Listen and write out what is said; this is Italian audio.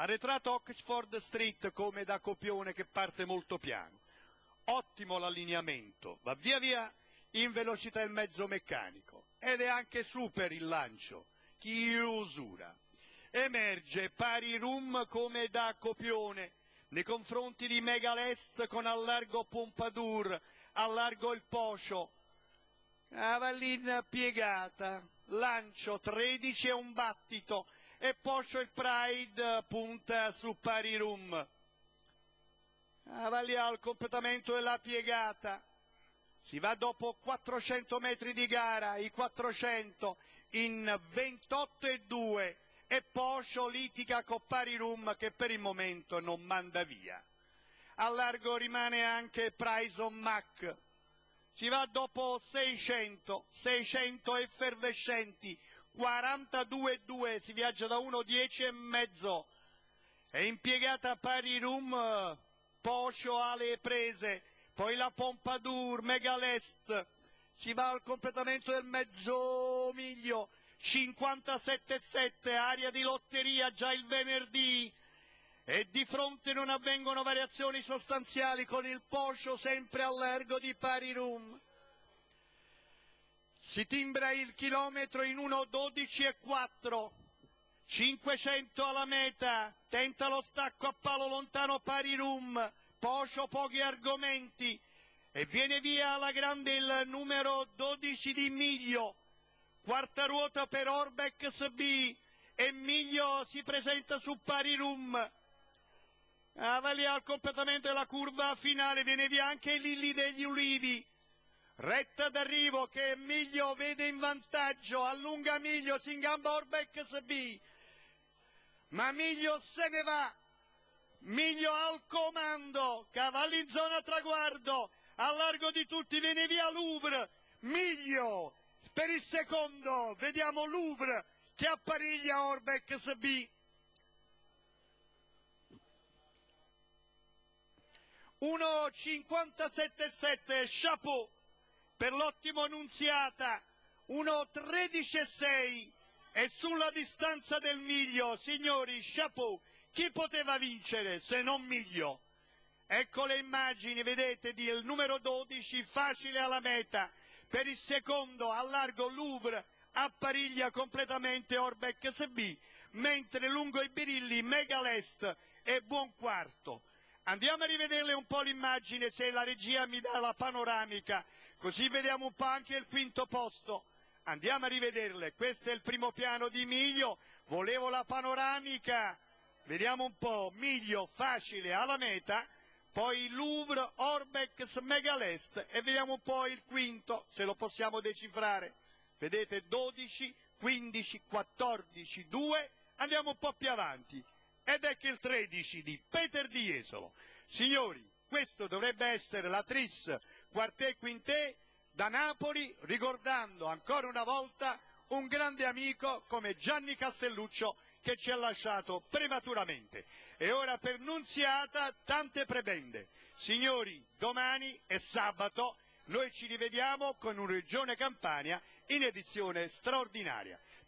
Arretrato Oxford Street come da copione che parte molto piano. Ottimo l'allineamento, va via via in velocità il mezzo meccanico ed è anche super il lancio, chiusura. Emerge pari rum come da copione nei confronti di Megalest con allargo Pompadour, allargo il Pocio, avallina piegata, lancio 13 e un battito e Pocio il Pride punta su pari rum. Avallia al completamento della piegata, si va dopo 400 metri di gara, i 400 in 28,2 e Pocio litiga con pari rum che per il momento non manda via. A largo rimane anche Prison Mac, si va dopo 600 effervescenti, 42,2, si viaggia da 1,10 e mezzo, è impiegata pari rum, Pocio alle prese, poi la Pompadour, Megalest, si va al completamento del mezzo miglio, 57,7, aria di lotteria già il venerdì, e di fronte non avvengono variazioni sostanziali con il Pocio sempre al largo di pari rum. Si timbra il chilometro in 1,12,4, 500 alla meta, tenta lo stacco a palo lontano pari rum, Pocio pochi argomenti e viene via alla grande il numero 12 di Miglio, quarta ruota per Orbex B e Miglio si presenta su pari rum. Avalia al completamento della curva finale, viene via anche Lilli degli Ulivi, retta d'arrivo che Miglio vede in vantaggio, allunga Miglio, si ingamba Orbex B, ma Miglio se ne va, Miglio al comando, cavalli in zona traguardo, a largo di tutti, viene via Louvre, Miglio per il secondo, vediamo Louvre che appariglia Orbex B. 1,57,7, chapeau per l'ottimo Annunziata, 1,13,6 e sulla distanza del Miglio, signori, chapeau, chi poteva vincere se non Miglio? Ecco le immagini, vedete, del numero 12, facile alla meta, per il secondo a largo Louvre appariglia completamente Orbex B, mentre lungo i birilli Megalest è buon quarto. Andiamo a rivederle un po' l'immagine, se la regia mi dà la panoramica, così vediamo un po' anche il quinto posto. Andiamo a rivederle, questo è il primo piano di Miglio, volevo la panoramica, vediamo un po', Miglio facile alla meta, poi Louvre, Orbex, Megalest e vediamo un po' il quinto, se lo possiamo decifrare. Vedete 12, 15, 14, 2, andiamo un po' più avanti. Ed ecco il 13 di Peter Di Jesolo. Signori, questo dovrebbe essere la tris quartè quintè da Napoli, ricordando ancora una volta un grande amico come Gianni Castelluccio che ci ha lasciato prematuramente. E ora per Nunziata tante prebende. Signori, domani è sabato, noi ci rivediamo con un Regione Campania in edizione straordinaria.